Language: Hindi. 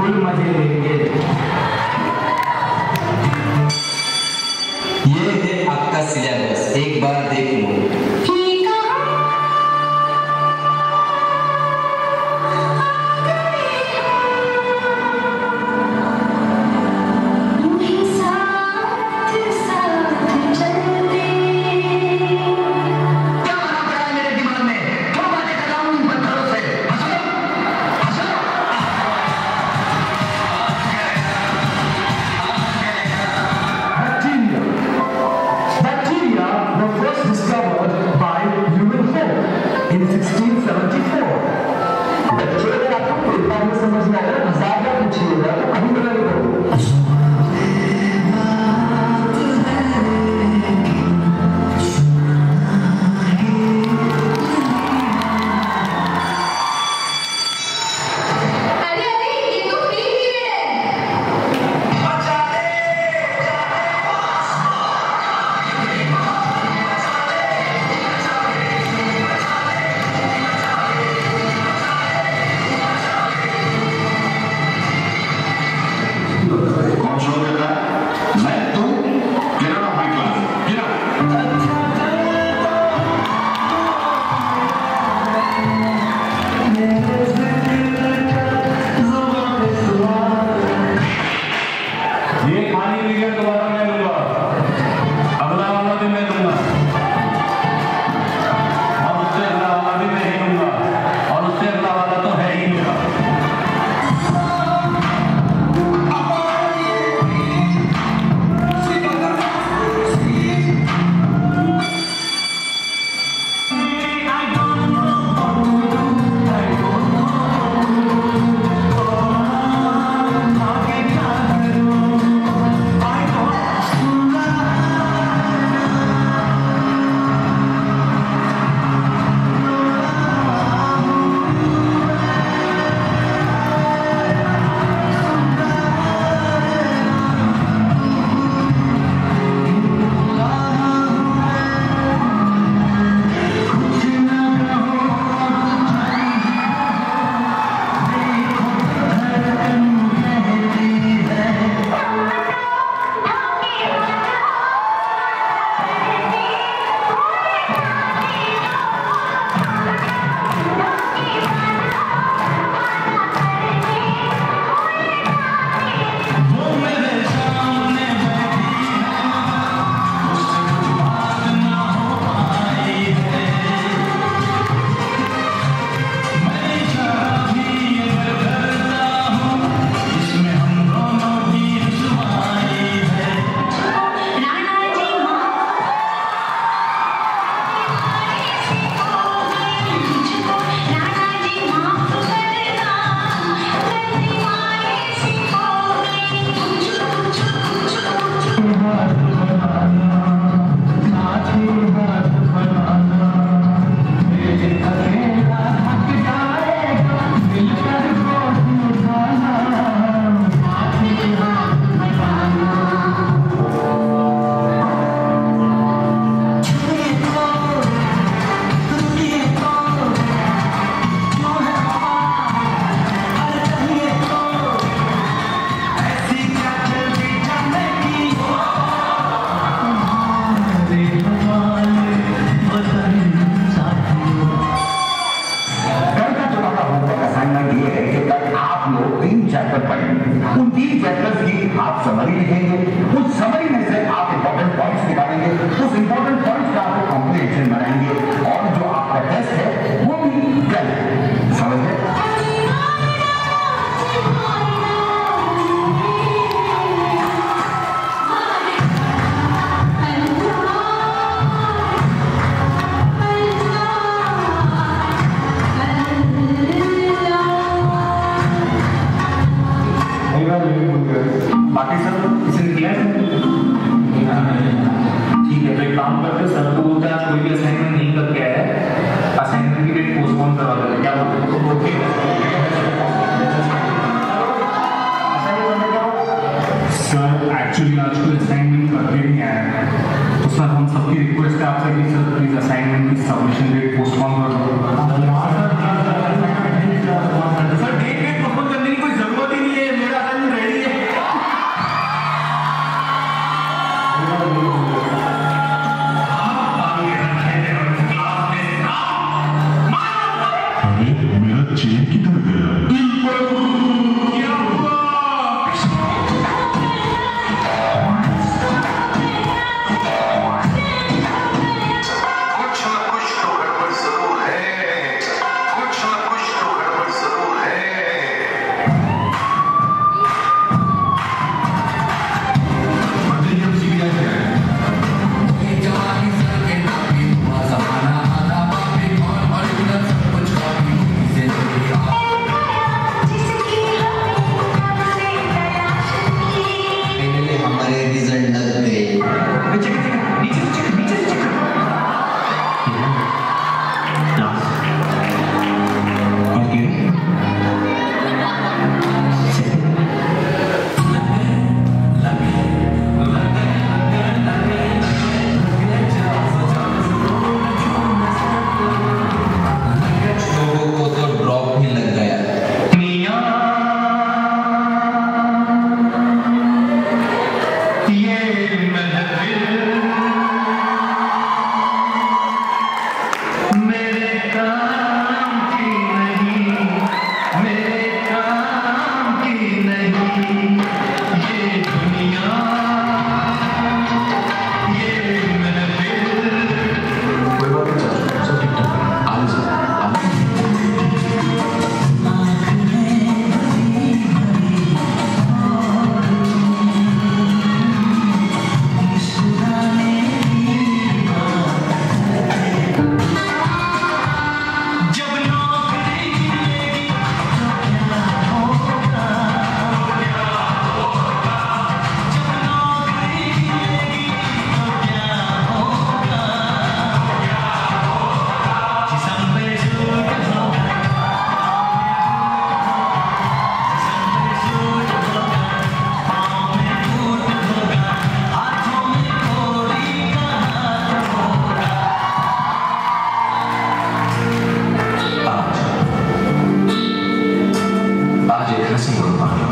फुल मजे लेंगे। ये है आपका सिलेबस, एक बार देख लो। बाकी सब किसी ने किया है? ठीक है, तो एक काम करते हैं, सर को बोलते हैं आज कोई भी असाइनमेंट नहीं करके आया है, असाइनमेंट की डेट पोस्टपोन करवा देते हैं, क्या बोलते हैं? ओके सर, एक्चुअली आज कोई असाइनमेंट करके नहीं आया है, तो सर हम सबकी रिक्वेस्ट है आपसे कि सर प्लीज असाइनमेंट की सबमिशन डेट पोस्टपोन कर दो। सर डेट पोस्टपोन करने की कोई जरूरत ही नहीं है, ऐसे ही होता है।